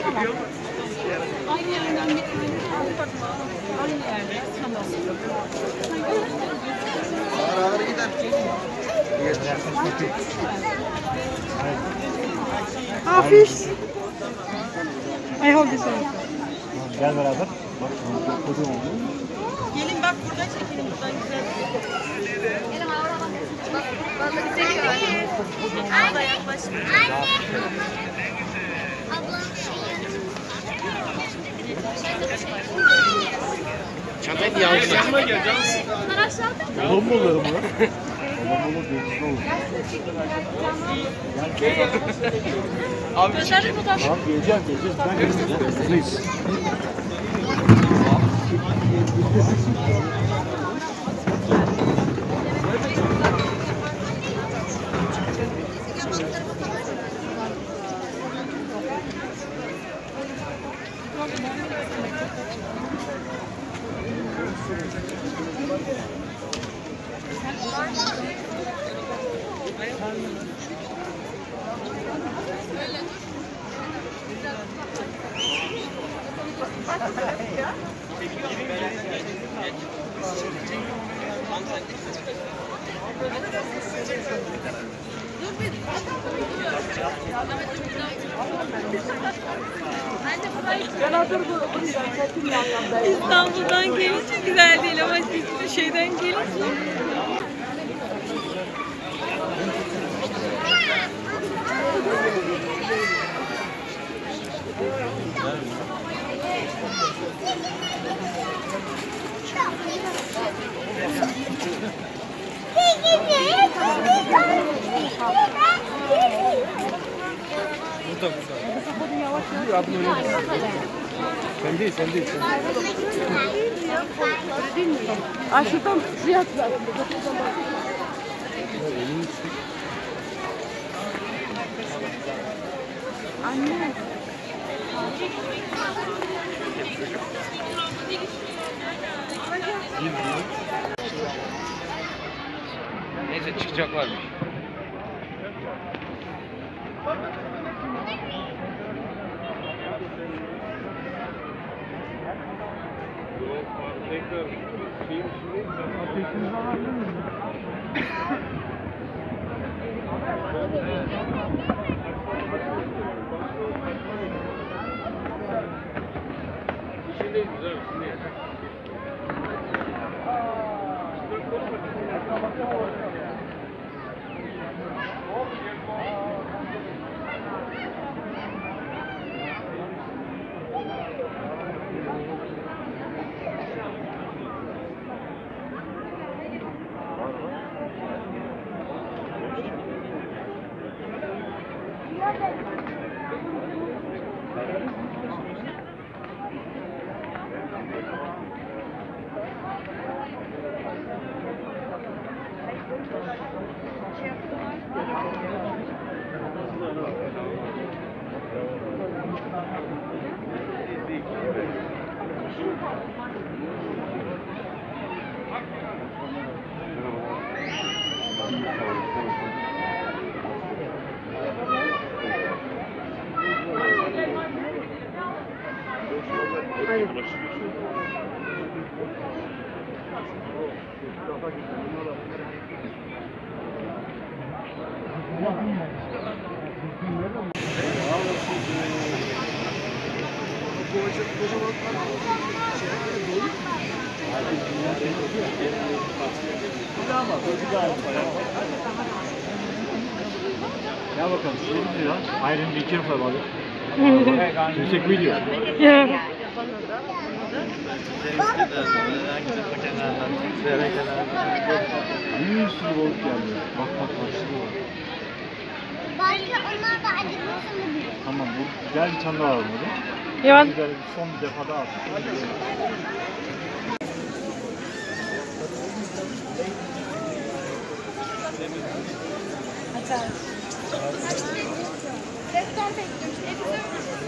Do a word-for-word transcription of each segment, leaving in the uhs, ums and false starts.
Aynı yerden bir tane aynı yerden tamam. Ağır ağır gider. Ah, fish. I hold this one. Gel beraber. Gelin bak burada çekelim buradan güzel. Bak balıklı var. Anne. Anne. Ablam Çatal yağışlar mı geleceğim? bunlar aşağıda. Babam mı olur mu? Babam olur diyorsun olur. Abi Tamam geleceğim geleceğiz. Ben geleceğim. Please. İstanbul'dan gelince güzel değil ama hiçbir şeyden gelince. burada burada. Sen değil sen değil. Ah, şuradan suya atlar. Anne. Neyse çıkacaklarmış. Tekrar şeyin içindeyiz. Ateşinizi alabilir miyim? İçindeyiz güzel, içindeyiz. Gel bakalım. Şey diyor. Iron be careful about it. You take video. Yeah. Bir sürü balık geldi. Bak bak bak. Belki onlar da acımasını bilir. Tamam bu. Gel bir tane daha alalım hadi. Yalan. Güzel bir son bir defa daha attık. Reklam bekliyoruz.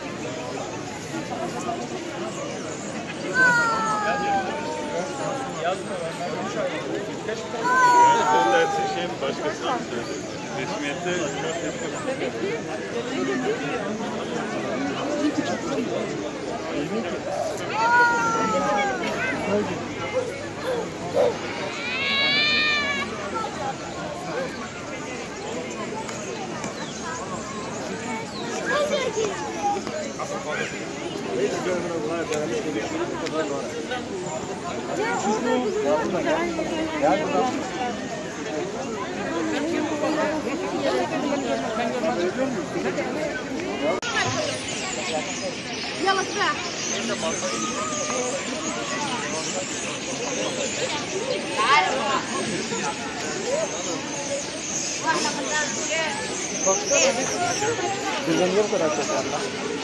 Dersin şeyin başkasına söyledi. Resmiyette Bizden niye bu kadar çok var?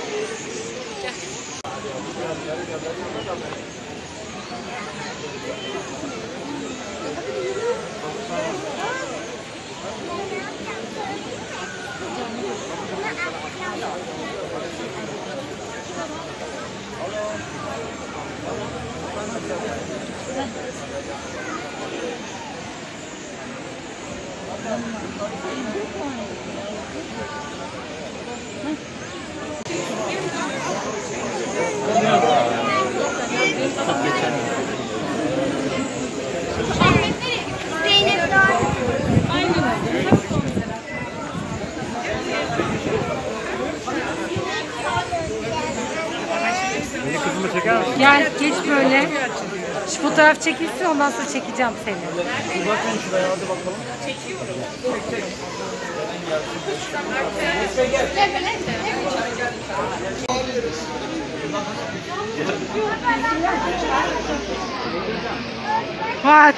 Zeynep doğru. Beni kızımı çeker misin? Gel geç böyle. Şu fotoğraf çekilsin ondan sonra çekeceğim seni. Bir bakın şuraya hadi bakalım. Bak.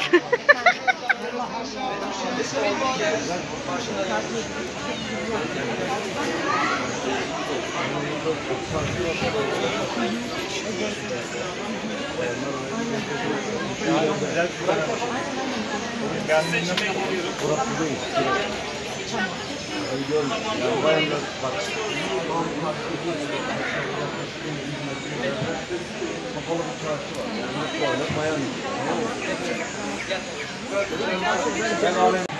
Kapalı bir çarşı var. Yani böyle bayan.